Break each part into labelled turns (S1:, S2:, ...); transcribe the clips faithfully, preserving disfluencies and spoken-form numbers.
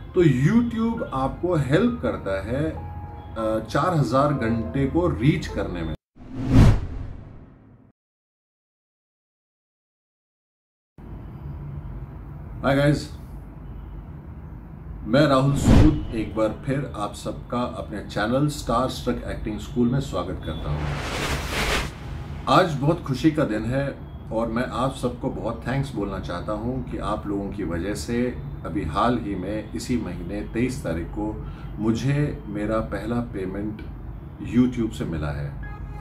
S1: तो YouTube आपको help करता है चार हजार घंटे को रीच करने में। हाय गाइस, मैं राहुल सूद एक बार फिर आप सबका अपने channel Star Struck acting school में स्वागत करता हूं। आज बहुत खुशी का दिन है और मैं आप सबको बहुत थैंक्स बोलना चाहता हूं कि आप लोगों की वजह से अभी हाल ही में इसी महीने तेईस तारीख को मुझे मेरा पहला पेमेंट YouTube से मिला है।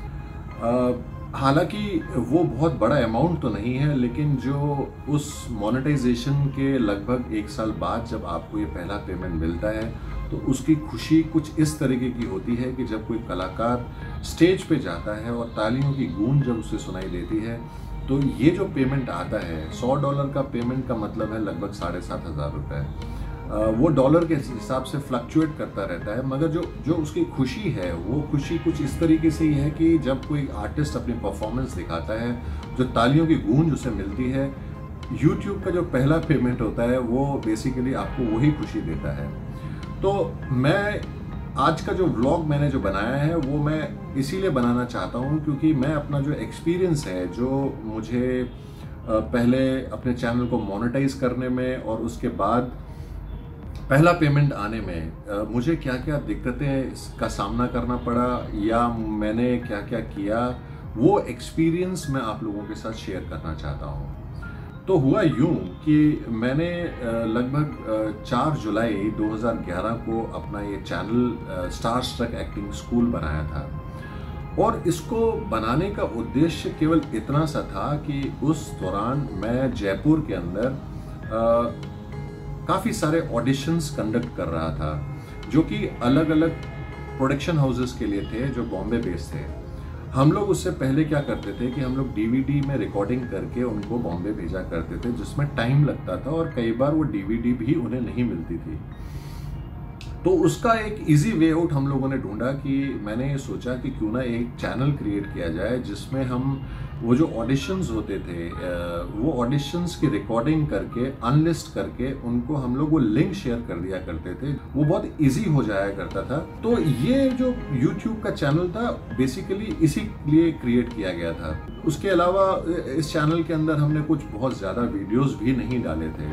S1: हालांकि वो बहुत बड़ा अमाउंट तो नहीं है, लेकिन जो उस मोनेटाइजेशन के लगभग एक साल बाद जब आपको ये पहला पेमेंट मिलता है तो उसकी खुशी कुछ इस तरीके की होती है कि जब कोई कलाकार स्टेज पे जाता है और तालियों की गूंज जब उसे सुनाई देती है तो ये जो पेमेंट आता है सौ डॉलर का पेमेंट का मतलब है लगभग साढ़े सात हज़ार रुपये। वो डॉलर के हिसाब से फ्लक्चुएट करता रहता है, मगर जो जो उसकी खुशी है वो खुशी कुछ इस तरीके से ही है कि जब कोई आर्टिस्ट अपनी परफॉर्मेंस दिखाता है, जो तालियों की गूंज उसे मिलती है, YouTube का जो पहला पेमेंट होता है वो बेसिकली आपको वही खुशी देता है। तो मैं आज का जो व्लॉग मैंने जो बनाया है वो मैं इसीलिए बनाना चाहता हूँ क्योंकि मैं अपना जो एक्सपीरियंस है, जो मुझे पहले अपने चैनल को मोनेटाइज करने में और उसके बाद पहला पेमेंट आने में मुझे क्या क्या दिक्कतें का सामना करना पड़ा या मैंने क्या क्या किया, वो एक्सपीरियंस मैं आप लोगों के साथ शेयर करना चाहता हूँ। तो हुआ यूं कि मैंने लगभग चार जुलाई दो हज़ार ग्यारह को अपना ये channel Star Struck acting school बनाया था और इसको बनाने का उद्देश्य केवल इतना सा था कि उस दौरान मैं जयपुर के अंदर काफ़ी सारे ऑडिशंस कंडक्ट कर रहा था जो कि अलग अलग प्रोडक्शन हाउसेस के लिए थे जो बॉम्बे बेस्ड थे। हम लोग उससे पहले क्या करते थे कि हम लोग डीवीडी में रिकॉर्डिंग करके उनको बॉम्बे भेजा करते थे, जिसमें टाइम लगता था और कई बार वो डीवीडी भी उन्हें नहीं मिलती थी। तो उसका एक इजी वे आउट हम लोगों ने ढूंढा कि मैंने ये सोचा कि क्यों ना एक चैनल क्रिएट किया जाए जिसमें हम वो जो ऑडिशंस होते थे वो ऑडिशंस की रिकॉर्डिंग करके अनलिस्ट करके उनको हम लोग वो लिंक शेयर कर दिया करते थे। वो बहुत इजी हो जाया करता था। तो ये जो YouTube का चैनल था बेसिकली इसी लिए क्रिएट किया गया था। उसके अलावा इस चैनल के अंदर हमने कुछ बहुत ज़्यादा वीडियोज़ भी नहीं डाले थे।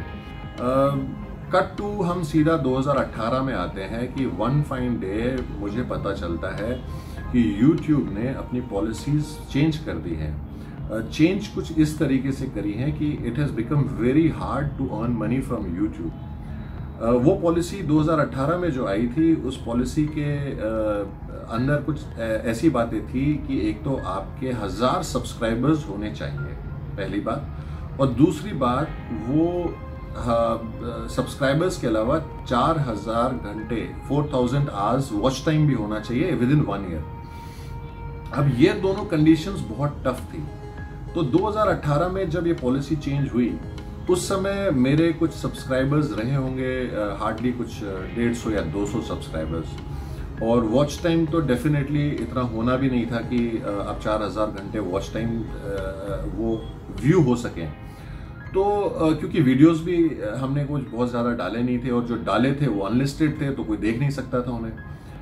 S1: कट टू हम सीधा दो हज़ार अठारह में आते हैं कि वन फाइन डे मुझे पता चलता है कि YouTube ने अपनी पॉलिसीज़ चेंज कर दी हैं। चेंज uh, कुछ इस तरीके से करी है कि it has become very hard to earn money from YouTube। uh, वो पॉलिसी दो हज़ार अठारह में जो आई थी उस पॉलिसी के uh, अंदर कुछ uh, ऐसी बातें थी कि एक तो आपके हज़ार सब्सक्राइबर्स होने चाहिए, पहली बात, और दूसरी बात वो सब्सक्राइबर्स uh, के अलावा चार हजार घंटे four thousand hours watch time भी होना चाहिए विद इन वन ईयर। अब ये दोनों कंडीशंस बहुत टफ थी। तो दो हज़ार अठारह में जब ये पॉलिसी चेंज हुई उस समय मेरे कुछ सब्सक्राइबर्स रहे होंगे हार्डली कुछ डेढ़ सौ या दो सौ सब्सक्राइबर्स, और वॉच टाइम तो डेफिनेटली इतना होना भी नहीं था कि अब चार हजार घंटे वॉच टाइम वो व्यू हो सकें। तो क्योंकि वीडियोस भी हमने कुछ बहुत ज़्यादा डाले नहीं थे और जो डाले थे वो अनलिस्टेड थे तो कोई देख नहीं सकता था उन्हें।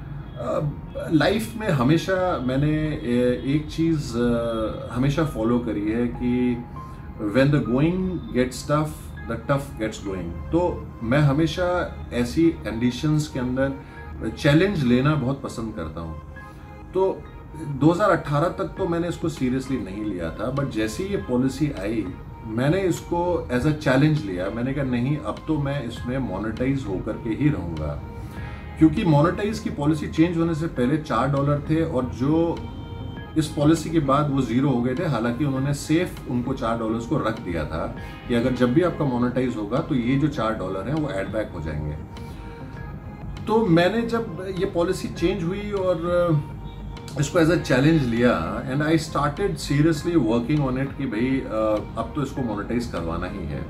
S1: लाइफ uh, में हमेशा मैंने एक चीज़ uh, हमेशा फॉलो करी है कि when the going gets tough the tough gets going. तो मैं हमेशा ऐसी कंडीशंस के अंदर चैलेंज लेना बहुत पसंद करता हूँ। तो दो हज़ार अठारह तक तो मैंने इसको सीरियसली नहीं लिया था, बट जैसे ही ये पॉलिसी आई मैंने इसको एज अ चैलेंज लिया। मैंने कहा नहीं, अब तो मैं इसमें मोनेटाइज होकर के ही रहूँगा, क्योंकि मोनेटाइज की पॉलिसी चेंज होने से पहले चार डॉलर थे और जो इस पॉलिसी के बाद वो जीरो हो गए थे। हालांकि उन्होंने सेफ उनको चार डॉलर्स को रख दिया था कि अगर जब भी आपका मोनेटाइज होगा तो ये जो चार डॉलर हैं वो ऐड बैक हो जाएंगे। तो मैंने जब ये पॉलिसी चेंज हुई और इसको एज अ चैलेंज लिया and I started seriously working on it कि भाई अब तो इसको मोनेटाइज करवाना ही है।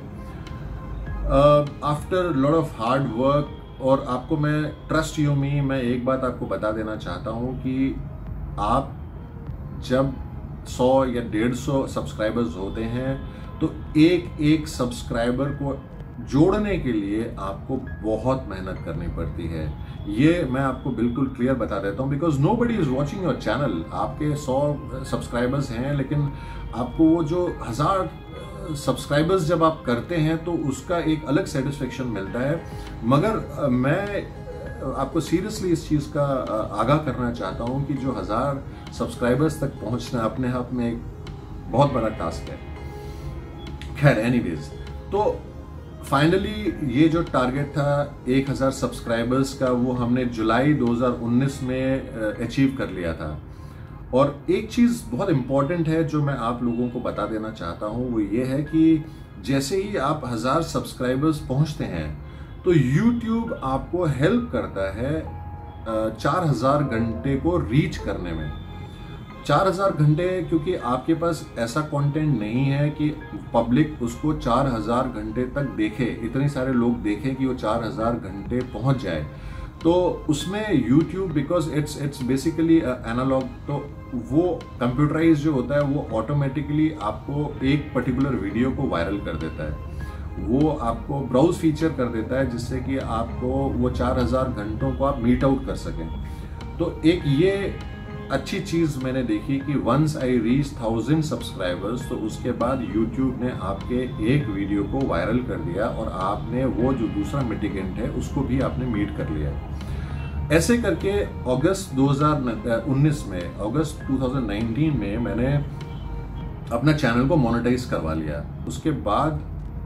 S1: After lot of hard work, और आपको मैं ट्रस्ट यू मी मैं एक बात आपको बता देना चाहता हूँ कि आप जब सौ या डेढ़ सौ सब्सक्राइबर्स होते हैं तो एक एक सब्सक्राइबर को जोड़ने के लिए आपको बहुत मेहनत करनी पड़ती है। ये मैं आपको बिल्कुल क्लियर बता देता हूँ, because nobody is watching your channel. आपके सौ सब्सक्राइबर्स हैं, लेकिन आपको वो जो हज़ार सब्सक्राइबर्स जब आप करते हैं तो उसका एक अलग सेटिस्फेक्शन मिलता है। मगर मैं आपको सीरियसली इस चीज़ का आगाह करना चाहता हूँ कि जो हज़ार सब्सक्राइबर्स तक पहुँचना अपने आप में एक बहुत बड़ा टास्क है। खैर एनीवेज, तो फाइनली ये जो टारगेट था एक हज़ार सब्सक्राइबर्स का, वो हमने जुलाई दो हज़ार उन्नीस में अचीव कर लिया था। और एक चीज़ बहुत इम्पॉर्टेंट है जो मैं आप लोगों को बता देना चाहता हूँ, वो ये है कि जैसे ही आप हज़ार सब्सक्राइबर्स पहुँचते हैं तो YouTube आपको हेल्प करता है चार हज़ार घंटे को रीच करने में। चार हज़ार घंटे, क्योंकि आपके पास ऐसा कंटेंट नहीं है कि पब्लिक उसको चार हज़ार घंटे तक देखे, इतने सारे लोग देखें कि वो चार हज़ार घंटे पहुंच जाए। तो उसमें YouTube, because it's it's basically analogue, तो वो कंप्यूटराइज जो होता है वो ऑटोमेटिकली आपको एक पर्टिकुलर वीडियो को वायरल कर देता है। वो आपको ब्राउज फीचर कर देता है जिससे कि आपको वो चार हज़ार घंटों को आप मीट आउट कर सकें। तो एक ये अच्छी चीज़ मैंने देखी कि once I reach thousand subscribers, तो उसके बाद YouTube ने आपके एक वीडियो को वायरल कर दिया और आपने वो जो दूसरा मिटिगेंट है उसको भी आपने मीट कर लिया। ऐसे करके अगस्त दो हज़ार उन्नीस में, अगस्त दो हज़ार उन्नीस में मैंने अपना चैनल को मोनेटाइज करवा लिया। उसके बाद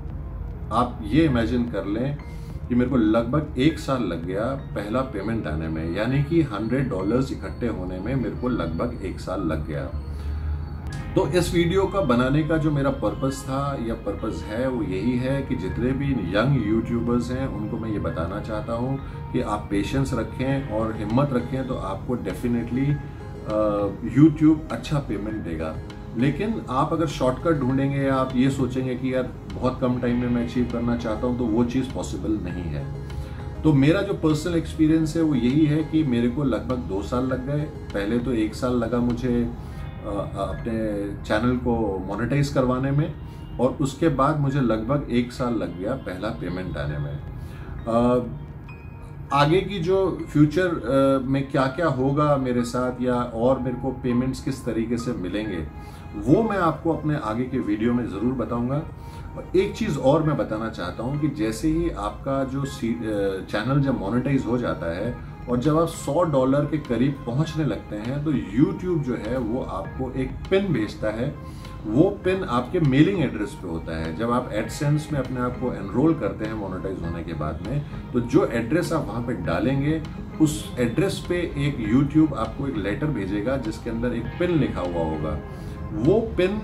S1: आप ये इमेजिन कर लें कि मेरे को लगभग एक साल लग गया पहला पेमेंट आने में, यानी कि हंड्रेड डॉलर्स इकट्ठे होने में मेरे को लगभग एक साल लग गया। तो इस वीडियो का बनाने का जो मेरा पर्पस था या पर्पस है वो यही है कि जितने भी यंग यूट्यूबर्स हैं उनको मैं ये बताना चाहता हूँ कि आप पेशेंस रखें और हिम्मत रखें तो आपको डेफिनेटली यूट्यूब अच्छा पेमेंट देगा। लेकिन आप अगर शॉर्टकट ढूंढेंगे या आप ये सोचेंगे कि यार बहुत कम टाइम में मैं अचीव करना चाहता हूँ, तो वो चीज़ पॉसिबल नहीं है। तो मेरा जो पर्सनल एक्सपीरियंस है वो यही है कि मेरे को लगभग दो साल लग गए। पहले तो एक साल लगा मुझे अपने चैनल को मोनेटाइज करवाने में, और उसके बाद मुझे लगभग एक साल लग गया पहला पेमेंट आने में। आगे की जो फ्यूचर में क्या क्या होगा मेरे साथ या और मेरे को पेमेंट्स किस तरीके से मिलेंगे वो मैं आपको अपने आगे के वीडियो में ज़रूर बताऊंगा। और एक चीज़ और मैं बताना चाहता हूं कि जैसे ही आपका जो चैनल जब मोनेटाइज हो जाता है और जब आप सौ डॉलर के करीब पहुंचने लगते हैं तो YouTube जो है वो आपको एक पिन भेजता है। वो पिन आपके मेलिंग एड्रेस पे होता है। जब आप एडसेंस में अपने आप को एनरोल करते हैं मोनेटाइज होने के बाद में, तो जो एड्रेस आप वहाँ पे डालेंगे उस एड्रेस पे एक YouTube आपको एक लेटर भेजेगा जिसके अंदर एक पिन लिखा हुआ होगा। वो पिन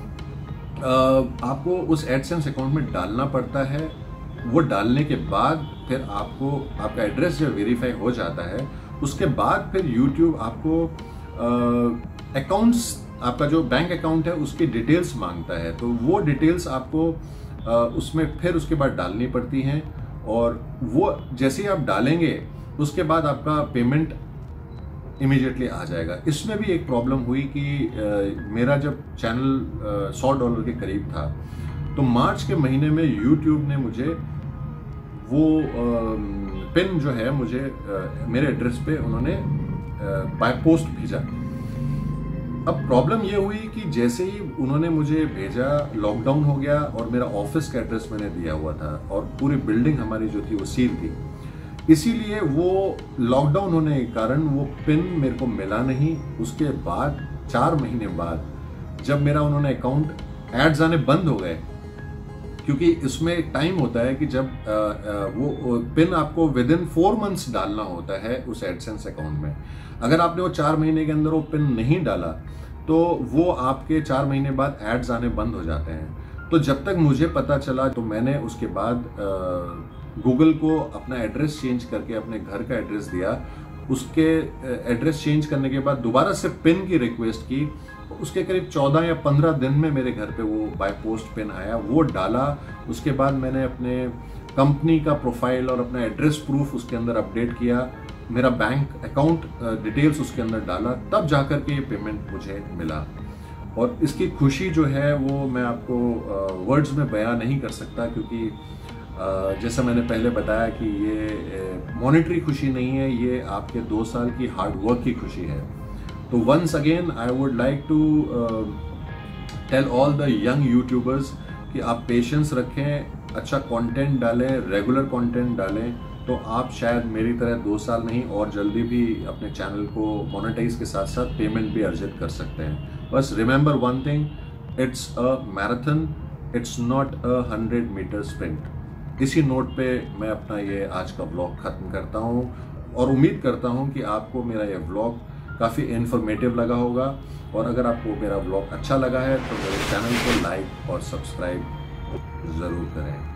S1: आपको उस एडसेंस अकाउंट में डालना पड़ता है। वो डालने के बाद फिर आपको आपका एड्रेस जब वेरीफाई हो जाता है उसके बाद फिर YouTube आपको अकाउंट्स, आपका जो बैंक अकाउंट है उसकी डिटेल्स मांगता है। तो वो डिटेल्स आपको आ, उसमें फिर उसके बाद डालनी पड़ती हैं, और वो जैसे ही आप डालेंगे उसके बाद आपका पेमेंट इमीडिएटली आ जाएगा। इसमें भी एक प्रॉब्लम हुई कि आ, मेरा जब चैनल सौ डॉलर के करीब था तो मार्च के महीने में YouTube ने मुझे वो आ, पिन जो है मुझे आ, मेरे एड्रेस पे उन्होंने बाय पोस्ट भेजा। अब प्रॉब्लम ये हुई कि जैसे ही उन्होंने मुझे भेजा, लॉकडाउन हो गया और मेरा ऑफिस का एड्रेस मैंने दिया हुआ था और पूरी बिल्डिंग हमारी जो थी वो सील थी। इसीलिए वो लॉकडाउन होने के कारण वो पिन मेरे को मिला नहीं। उसके बाद चार महीने बाद जब मेरा उन्होंने अकाउंट एड्स आने बंद हो गए, क्योंकि इसमें टाइम होता है कि जब आ, आ, वो पिन आपको विद इन फोर मंथ्स डालना होता है उस एडसेंस अकाउंट में। अगर आपने वो चार महीने के अंदर वो पिन नहीं डाला तो वो आपके चार महीने बाद एड्स आने बंद हो जाते हैं। तो जब तक मुझे पता चला तो मैंने उसके बाद गूगल को अपना एड्रेस चेंज करके अपने घर का एड्रेस दिया। उसके एड्रेस चेंज करने के बाद दोबारा से पिन की रिक्वेस्ट की। उसके करीब चौदह या पंद्रह दिन में मेरे घर पे वो बाय पोस्ट पिन आया, वो डाला। उसके बाद मैंने अपने कंपनी का प्रोफाइल और अपना एड्रेस प्रूफ उसके अंदर अपडेट किया, मेरा बैंक अकाउंट डिटेल्स उसके अंदर डाला, तब जाकर के ये पेमेंट मुझे मिला। और इसकी खुशी जो है वो मैं आपको वर्ड्स में बयां नहीं कर सकता, क्योंकि जैसा मैंने पहले बताया कि ये मॉनेटरी खुशी नहीं है, ये आपके दो साल की हार्ड वर्क की खुशी है। तो once again I would like to tell all the young YouTubers कि आप पेशेंस रखें, अच्छा कंटेंट डालें, रेगुलर कंटेंट डालें, तो आप शायद मेरी तरह दो साल नहीं और जल्दी भी अपने चैनल को मोनेटाइज के साथ साथ पेमेंट भी अर्जित कर सकते हैं। बस remember one thing, it's a marathon, it's not a hundred metre sprint. इसी नोट पे मैं अपना ये आज का व्लॉग ख़त्म करता हूँ और उम्मीद करता हूँ कि आपको मेरा ये व्लॉग काफ़ी इन्फॉर्मेटिव लगा होगा। और अगर आपको मेरा व्लॉग अच्छा लगा है तो मेरे चैनल को लाइक और सब्सक्राइब ज़रूर करें।